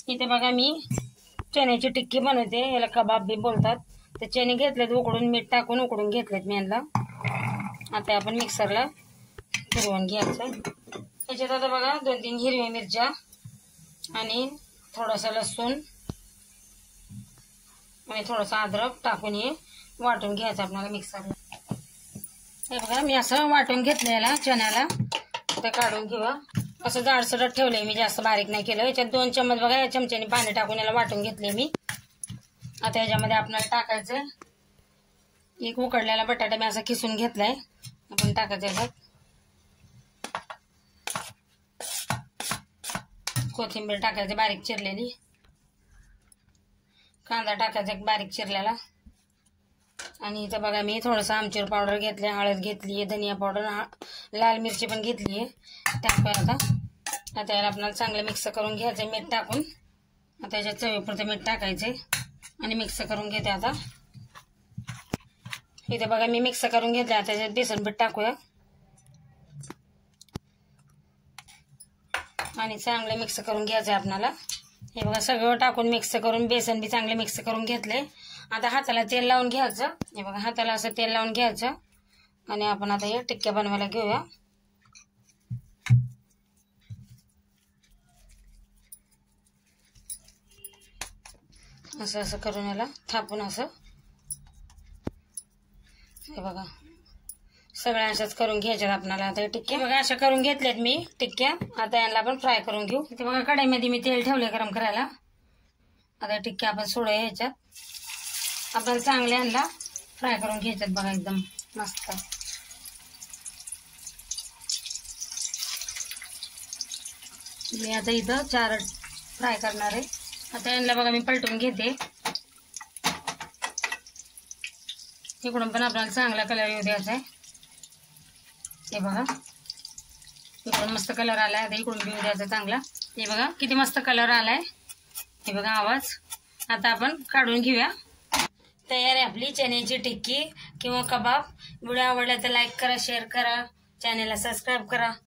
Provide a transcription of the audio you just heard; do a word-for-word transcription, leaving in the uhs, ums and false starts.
इथे बघा मी चण्याची टिक्की बनवते, याला कबाब बी बोलतात। तर चणे घेतलेत उकडून, मीठ टाकून उकडून घेतलेत मी यांना। आता आपण मिक्सरला फिरवून घ्यायचं। त्याच्यात आता बघा दोन तीन हिरव्या मिरच्या आणि थोडासा लसूण आणि थोडासा अद्रक टाकून हे वाटून घ्यायचं आपल्याला मिक्सरला। हे बघा मी असं वाटून घेतलेला चण्याला, ते काढून घेऊया। असं जाडसरट ठेवलंय मी, जास्त बारीक नाही केलं। याच्यात दोन चम्मच बघा या चमच्याने पाणी टाकून याला वाटून घेतले मी। आता याच्यामध्ये आपल्याला टाकायचं एक उकडलेला बटाटा मी असा किसून घेतलाय, आपण टाकायचं याच्यात। कोथिंबीर टाकायची बारीक चिरलेली, कांदा टाकायचा एक बारीक चिरलेला, आणि इथं बघा मी थोडंसं आमचूर पावडर घेतले, हळद घेतली आहे, धनिया पावडर, लाल मिरची पण घेतली आहे, टाकूया आता। आता याला आपल्याला चांगलं मिक्स करून घ्यायचं मीठ टाकून। आता याच्यात चवीपुरतं मीठ टाकायचे आणि मिक्स करून घेते आता। इथे बघा मी मिक्स करून घेतले, आता याच्यात बेसन पीठ टाकूया आणि चांगलं मिक्स करून घ्यायचं आपल्याला। हे बघा सगळं टाकून मिक्स करून बेसन बी चांगले मिक्स करून घेतले। आता हाताला तेल लावून घ्यायचं, हे बघा हाताला असं तेल लावून घ्यायचं आणि आपण आता हे टिक्क्या बनवायला घेऊया। असं असं करून याला थापून असं, हे बघा सगळ्या अशाच करून घ्यायच्यात आपल्याला। आता टिक्क्या बघा अशा करून घेतल्यात मी टिक्क्या। आता यांना आपण फ्राय करून घेऊ। इथे बघा कढईमध्ये मी तेल ठेवले गरम करायला। आता टिक्क्या आपण सोडूया ह्याच्यात, आपण चांगले यांना फ्राय करून घ्यायच्यात बघा एकदम मस्त। मी आता इथं चार फ्राय करणार आहे। आता यांना बघा मी पलटून घेते, इकडून पण आपल्याला चांगला कलर येऊ द्यायचा आहे। हे बघा इकडून मस्त कलर आलाय, आता इकडून बी येऊ द्यायचा चांगला। हे बघा किती मस्त कलर आलाय, हे बघा आवाज। आता आपण काढून घेऊया। तयार आहे आपली चण्याची टिक्की किंवा कबाब। व्हिडिओ आवडला तर लाईक करा, शेअर करा, चॅनलला सबस्क्राईब करा।